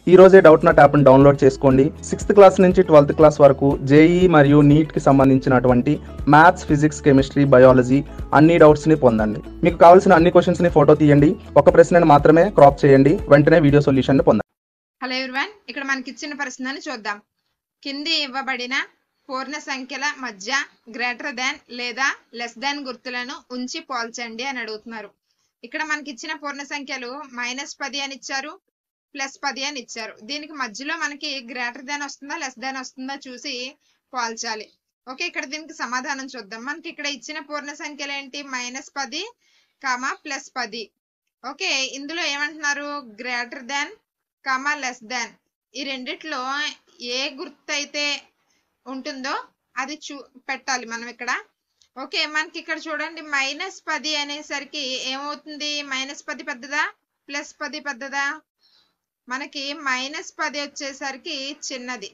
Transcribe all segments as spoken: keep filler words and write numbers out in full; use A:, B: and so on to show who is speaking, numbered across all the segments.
A: ఈ రోజే Doubtnut యాప్ని డౌన్లోడ్ చేసుకోండి. సిక్స్త్ క్లాస్ నుంచి ట్వెల్త్ క్లాస్ వరకు జేఈ మరియు నీట్కి సంబంధించినటువంటి మ్యాథ్స్, ఫిజిక్స్, కెమిస్ట్రీ, బయాలజీ అన్ని డౌట్స్ని పొందండి. మీకు కావాల్సిన అన్ని క్వశ్చన్స్ని ఫోటో తీయండి, ఒక ప్రశ్నను మాత్రమే క్రాప్ చేయండి, వెంటనే వీడియో సొల్యూషన్ పొందండి.
B: హలో ఎవ్రీవన్, ఇక్కడ మనకి ఇచ్చిన ప్రశ్నని చూద్దాం. కింది ఇవ్వబడిన పూర్ణ సంఖ్యల మధ్య గ్రేటర్ దాన్ లేదా లెస్ దాన్ గుర్తులను ఉంచి పోల్చండి అని అడుగుతున్నారు. ఇక్కడ మనకి ఇచ్చిన పూర్ణ సంఖ్యలు మైనస్ పది అని ఇచ్చారు, ప్లస్ పది అని ఇచ్చారు. దీనికి మధ్యలో మనకి గ్రేటర్ దాన్ వస్తుందా లెస్ దాన్ వస్తుందా చూసి పోల్చాలి. ఓకే, ఇక్కడ దీనికి సమాధానం చూద్దాం. మనకి ఇక్కడ ఇచ్చిన పూర్ణ సంఖ్యలు ఏంటి? మైనస్ పది కామా ప్లస్ పది. ఓకే, ఇందులో ఏమంటున్నారు? Greater than comma less than. ఈ రెండిట్లో ఏ గుర్తు అయితే ఉంటుందో అది చూ పెట్టాలి మనం ఇక్కడ. ఓకే, మనకి ఇక్కడ చూడండి, మైనస్ పది అనేసరికి ఏమవుతుంది? మైనస్ పది పెద్దదా ప్లస్ పది పెద్దదా? మనకి మైనస్ పది వచ్చేసరికి చిన్నది,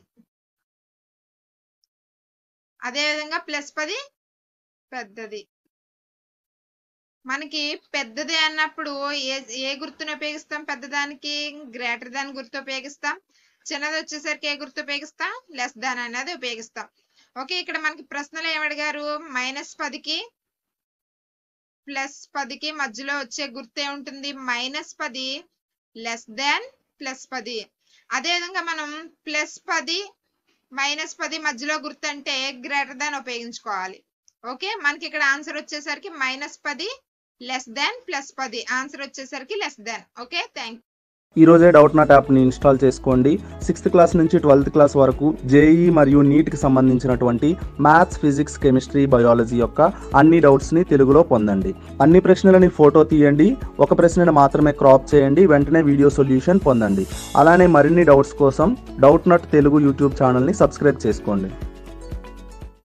B: అదేవిధంగా ప్లస్ పది పెద్దది. మనకి పెద్దది అన్నప్పుడు ఏ ఏ గుర్తును ఉపయోగిస్తాం? పెద్దదానికి గ్రేటర్ దాన్ గుర్తు ఉపయోగిస్తాం. చిన్నది వచ్చేసరికి ఏ గుర్తు ఉపయోగిస్తాం? లెస్ దాన్ అనేది ఉపయోగిస్తాం. ఓకే, ఇక్కడ మనకి ప్రశ్నలు ఏమడిగారు? మైనస్ పదికి ప్లస్ పదికి మధ్యలో వచ్చే గుర్తు ఏముంటుంది? మైనస్ పది లెస్ దాన్ ప్లస్ పది. అదేవిధంగా మనం ప్లస్ పది మైనస్ పది మధ్యలో గుర్తు అంటే గ్రేటర్ దాన్ ఉపయోగించుకోవాలి. ఓకే, మనకి ఇక్కడ ఆన్సర్ వచ్చేసరికి మైనస్ పది లెస్ దాన్ ప్లస్ పది. ఆన్సర్ వచ్చేసరికి లెస్ దాన్. ఓకే, థ్యాంక్
A: ఈ రోజే డౌట్ నాట్ యాప్ని ఇన్స్టాల్ చేసుకోండి. సిక్స్త్ క్లాస్ నుంచి ట్వెల్త్ క్లాస్ వరకు జేఈ మరియు నీట్కి సంబంధించినటువంటి మ్యాథ్స్, ఫిజిక్స్, కెమిస్ట్రీ, బయాలజీ యొక్క అన్ని డౌట్స్ని తెలుగులో పొందండి. అన్ని ప్రశ్నలని ఫోటో తీయండి, ఒక ప్రశ్నను మాత్రమే క్రాప్ చేయండి, వెంటనే వీడియో సొల్యూషన్ పొందండి. అలానే మరిన్ని డౌట్స్ కోసం డౌట్ నాట్ తెలుగు యూట్యూబ్ ఛానల్ని సబ్స్క్రైబ్ చేసుకోండి.